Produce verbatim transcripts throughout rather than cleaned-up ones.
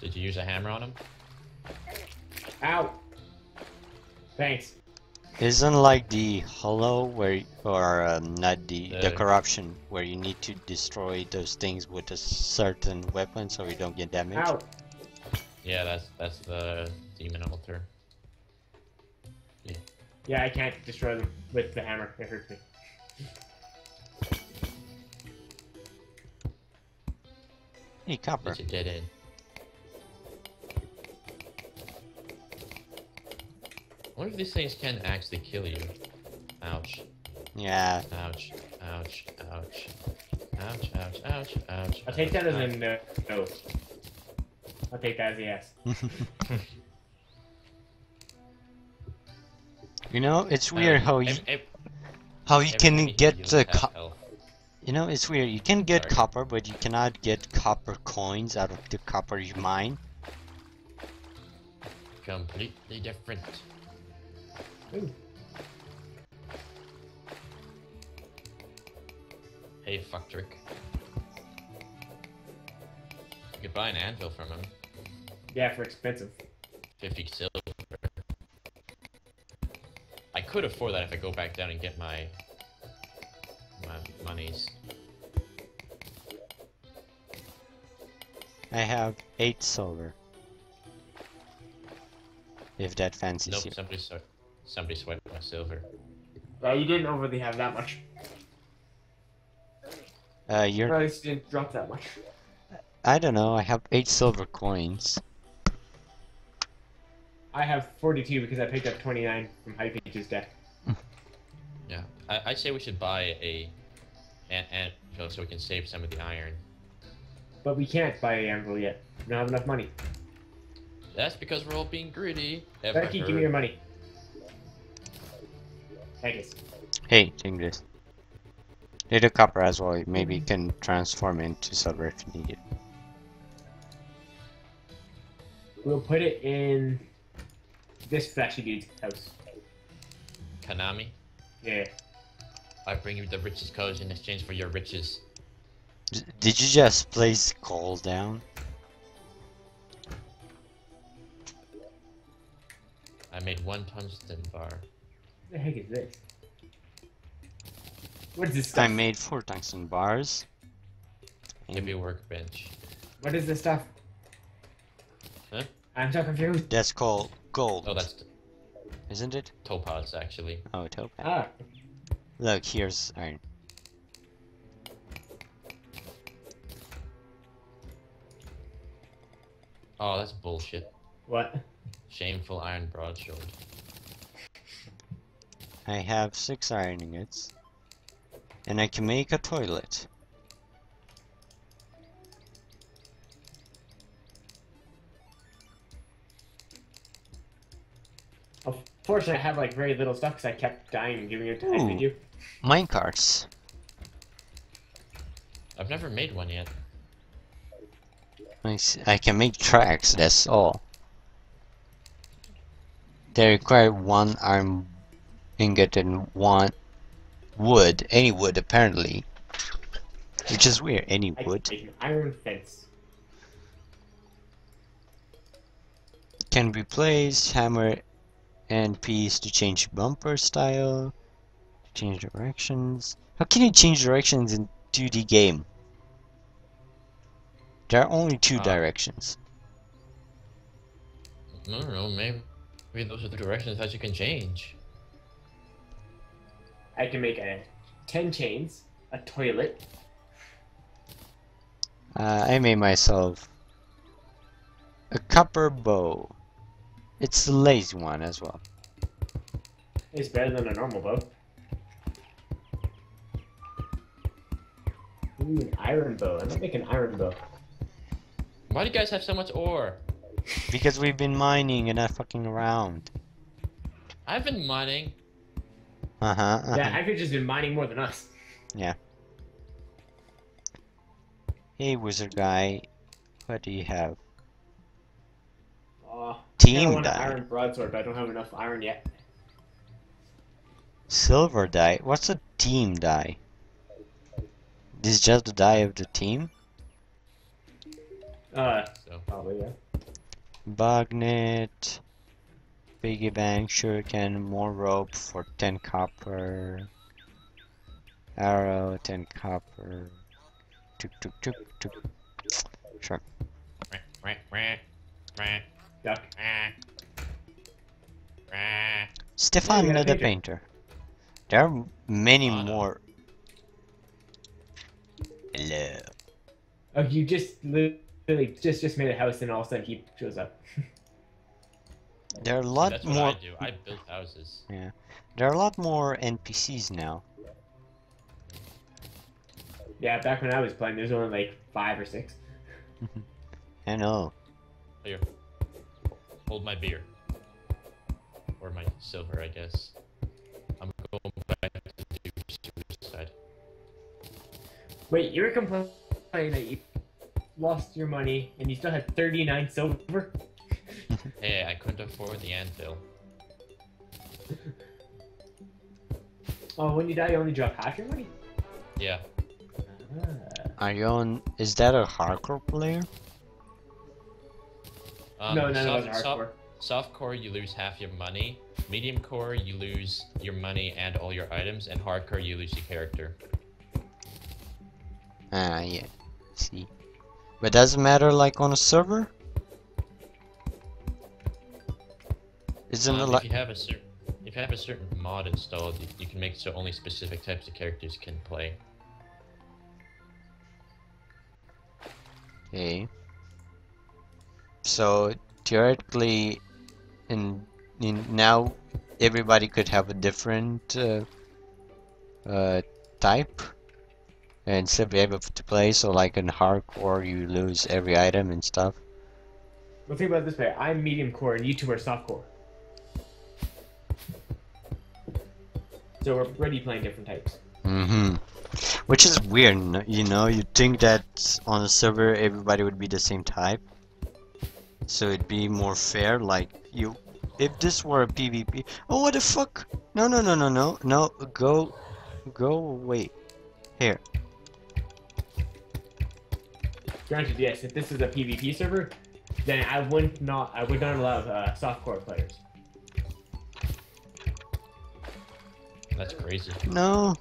Did you use a hammer on him? Ow! Thanks. Isn't like the hollow where, y- or um, not the the The- corruption where you need to destroy those things with a certain weapon so you don't get damage? Ow! Yeah, that's that's the demon altar. Yeah. Yeah, I can't destroy them with the hammer. It hurts me. Hey, copper. It's a dead end. I wonder if these things can actually kill you. Ouch. Yeah. Ouch. Ouch. Ouch. Ouch. Ouch. Ouch. Ouch. I'll take that as a ouch. no. no. I'll take that as a yes. You know, it's weird Um, how you ev- ev- how you every can time you get heal, the you have co health. you know, it's weird. You can get Sorry. copper, but you cannot get copper coins out of the copper you mine. Completely different. Ooh. Hey, fucktrick. You could buy an anvil from him. Yeah, for expensive. fifty silver. I could afford that if I go back down and get my my monies. I have eight silver. If that fancies Nope, you. somebody sw- somebody swiped my silver. Yeah, you didn't overly have that much. Uh, you're. Or at least you didn't drop that much. I don't know. I have eight silver coins. I have forty-two because I picked up twenty-nine from High Peach's deck. Yeah, I I say we should buy a an anvil so we can save some of the iron. But we can't buy an anvil yet. We don't have enough money. That's because we're all being greedy. Ever Becky, give heard? me your money. Thank you. Hey, take this. Little copper as well. Maybe you can transform into silver if you need it. We'll put it in this flashy dude's house. Konami, Yeah. I bring you the richest colors in exchange for your riches. D did you just place coal down? I made one tungsten bar. What the heck is this? What is this I stuff? made four tungsten bars. Heavy workbench. What is this stuff? Huh? I'm so confused. That's called gold, Oh, that's isn't it? topaz actually. Oh, topaz. Ah, Look, here's iron. Oh, that's bullshit. what? Shameful iron broadsword. I have six iron ingots. And I can make a toilet. Unfortunately, I have like very little stuff because I kept dying and giving it to Ooh. I you. Minecarts. I've never made one yet. I, s- I can make tracks, that's all. They require one iron ingot and one wood. Any wood, apparently. Which is weird. Any I wood can make an iron fence. can be placed. Hammer and piece to change bumper style. Change directions. How can you change directions in two D game? There are only two Uh, directions. I don't know, maybe, maybe those are the directions that you can change. I can make a ten chains, a toilet. Uh, I made myself a copper bow. It's the lazy one as well. It's better than a normal bow. Ooh, an iron bow. I'm gonna make an iron bow. Why do you guys have so much ore? Because we've been mining and not fucking around. I've been mining. Uh huh. Uh-huh. Yeah, I've just been mining more than us. Hey, wizard guy, what do you have? Oh, I Team want an die. iron broadsword, but I don't have enough iron yet. Silver die. What's a team die? This is just the die of the team. Uh, So probably yeah. Bugnet, piggy bank, shuriken, more rope for ten copper, arrow, ten copper, tuk tuk tuk tuk. Sure. Duck. Stefan Yeah, we got a the painter. painter. There are many Oh, no. more. Hello. Oh, you just literally just just made a house and all of a sudden he shows up. There are a See, lot that's what more. I do. I build houses. Yeah, there are a lot more N P Cs now. Yeah, back when I was playing, there's only like five or six. I know. Here. Hold my beer. Or my silver, I guess. I'm going back to do suicide. Wait, you were complaining that you lost your money and you still had thirty-nine silver? Hey, I couldn't afford the anvil. Oh, when you die, you only drop half your money? Yeah. Ah. Are you on? Is that a hardcore player? Um, no, none soft, of us are hardcore. Soft, soft core, you lose half your money. Medium core, you lose your money and all your items. And hardcore, you lose your character. Ah, yeah. See, but doesn't matter like on a server. Isn't it Um, if like? you have a certain, if you have a certain mod installed, you, you can make so only specific types of characters can play. Okay. So theoretically, in in now everybody could have a different uh, uh, type and still be able to play. So like in hardcore, you lose every item and stuff. Well, think about it this way. I'm medium core and you two are soft core. So we're already playing different types. Mm-hmm. Which is weird, n- you know. You'd think that on a server everybody would be the same type, so it'd be more fair. Like you, if this were a PvP. Oh, what the fuck? No, no, no, no, no, no. Go, go away. Here. Granted, yes, if this is a PvP server, then I would not I would not allow uh, soft core players. That's crazy. No.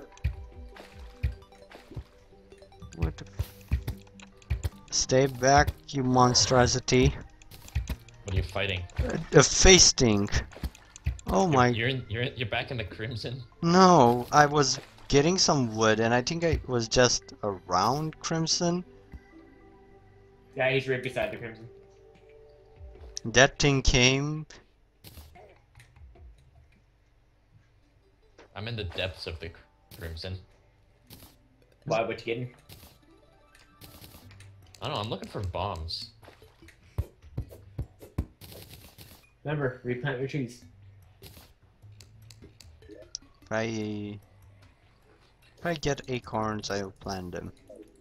What the? Stay back, you monstrosity. What are you fighting? A face sting. Oh You're, my. you're in, you're in, you're back in the crimson. No, I was getting some wood, and I think I was just around Crimson. Yeah, he's right beside the crimson. That thing came. I'm in the depths of the crimson. Why? What you getting? I don't know. I'm looking for bombs. Remember, replant your trees. If I, if I get acorns, I'll plant them.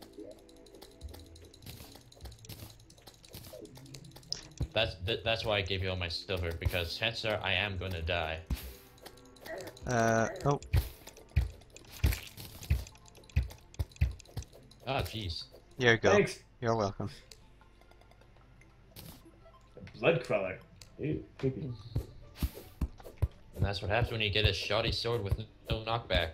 That's th that's why I gave you all my silver, because chances are I am gonna die. Uh oh. Ah, jeez. Here you go. Thanks. You're welcome. Blood crawler. Ew, creepy. And that's what happens when you get a shoddy sword with no knockback.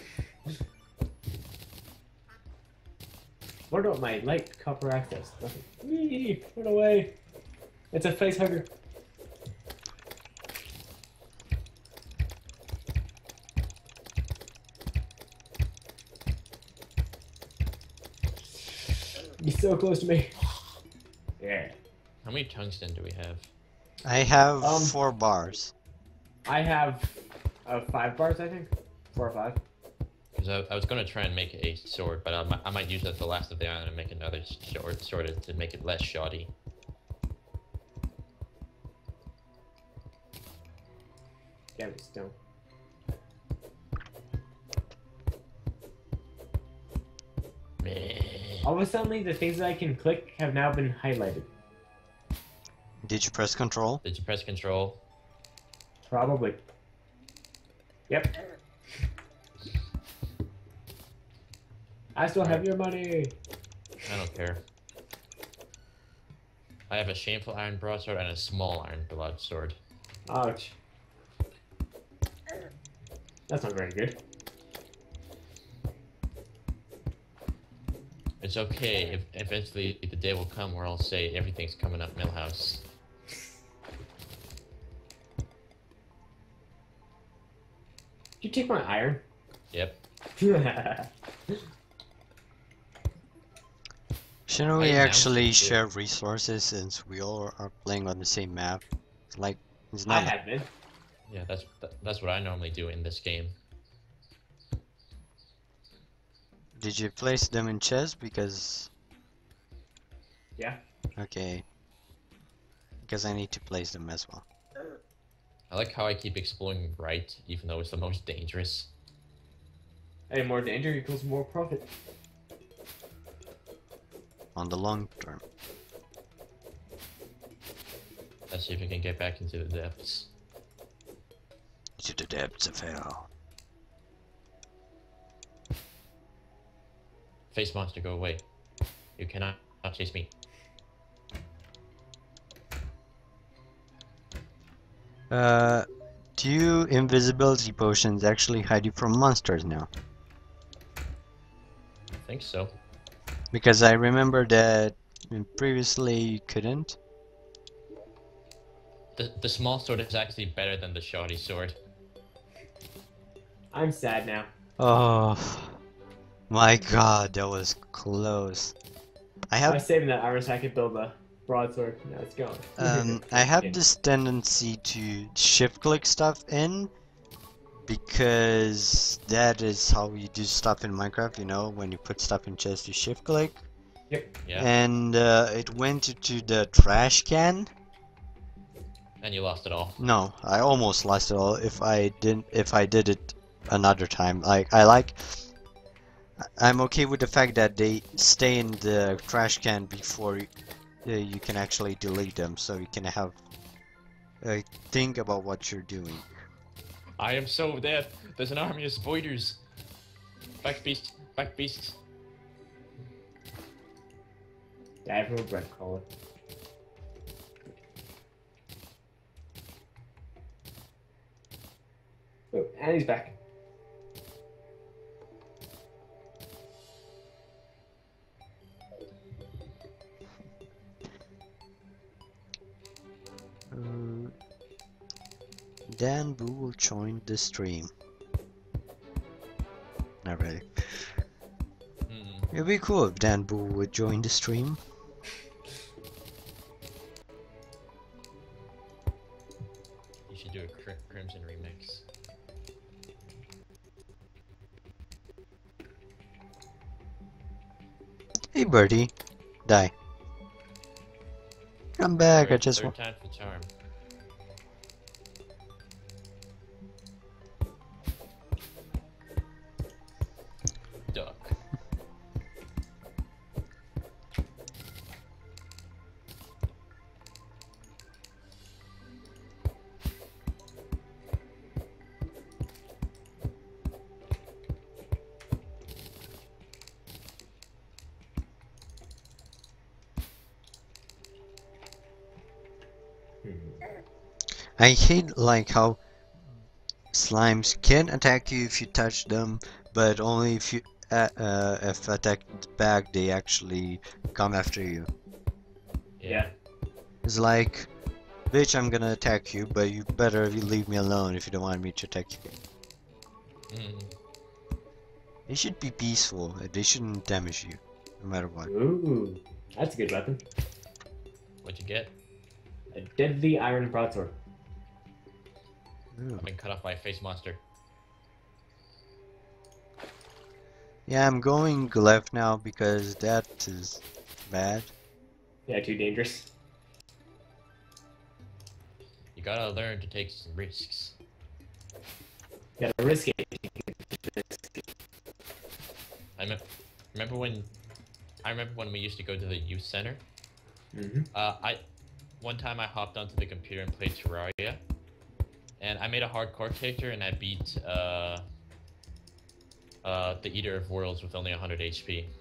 What about my light copper access? Nothing. Whee! Run away! It's a face hugger. He's so close to me. Yeah. How many tungsten do we have? I have Um, four bars. I have uh, five bars, I think. Four or five. Because I, I was gonna try and make a sword, but I might, I might use up the last of the iron and make another sword, sword to make it less shoddy. Damn it, stone. All of a sudden, the things that I can click have now been highlighted. Did you press control? Did you press control? Probably. Yep. I still have your money. I don't care. I have a shameful iron broadsword and a small iron broadsword. Ouch. That's not very good. It's okay if eventually the day will come where I'll say everything's coming up Millhouse. Did you take my iron? Yep. Shouldn't I we announced actually it, too. share resources since we all are playing on the same map? It's like, it's I not like, have been. Yeah, that's that's what I normally do in this game. did you place them in chests? Because, Yeah. okay, because I need to place them as well. I like how I keep exploring right, even though it's the most dangerous. Hey, more danger equals more profit. On the long term. Let's see if we can get back into the depths. To the depths of hell. Face monster, go away. You cannot not chase me. Uh, do invisibility potions actually hide you from monsters now? I think so. Because I remember that previously you couldn't. The the small sword is actually better than the shoddy sword. I'm sad now. Oh my god, that was close. I I have was saving that iron so I could build a broadsword. Now it's gone. um I have this tendency to shift click stuff in because that is how you do stuff in Minecraft, you know, when you put stuff in chest you shift click. Yep. Yeah. And uh, it went into the trash can. And you lost it all. No, I almost lost it all if I didn't if I did it another time. Like I like I'm okay with the fact that they stay in the trash can before you, uh, you can actually delete them, so you can have uh, think about what you're doing. I am so dead. There's an army of spiders. Back beast. Back beast. Die from a bread crawler. Oh, and he's back. Uh, Dan Boo will join the stream. Not really. Mm. It'd be cool if Dan Boo would join the stream. You should do a cr Crimson remix. Hey birdie, die. Come back, I Alright, just third want. time for the charm. Duck. I hate like how slimes can attack you if you touch them, but only if you uh, uh, if attacked back they actually come after you. Yeah. It's like, bitch, I'm gonna attack you, but you better leave me alone if you don't want me to attack you. Mm. They should be peaceful. They shouldn't damage you, no matter what. Ooh, that's a good weapon. What'd you get? A deadly iron broadsword. Ooh. I've been cut off by a face monster. Yeah, I'm going left now because that is bad. Yeah, too dangerous. You gotta learn to take some risks. Gotta risk it. I me remember when I remember when we used to go to the youth center. Mm-hmm. Uh, I one time I hopped onto the computer and played Terraria, and I made a hardcore character and I beat uh, uh, the Eater of Worlds with only one hundred H P.